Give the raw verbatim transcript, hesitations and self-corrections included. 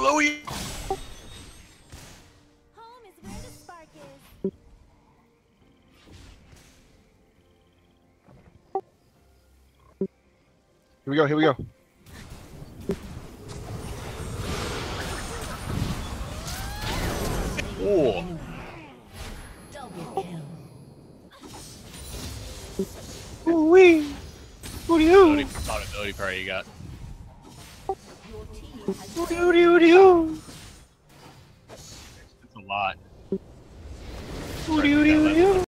below you. Home is where the spark is. Here we go. Here we go. Oh. Ooh wee. What do you? Ability parry you got. What do you? What do you? It's a lot. What do you? What do you?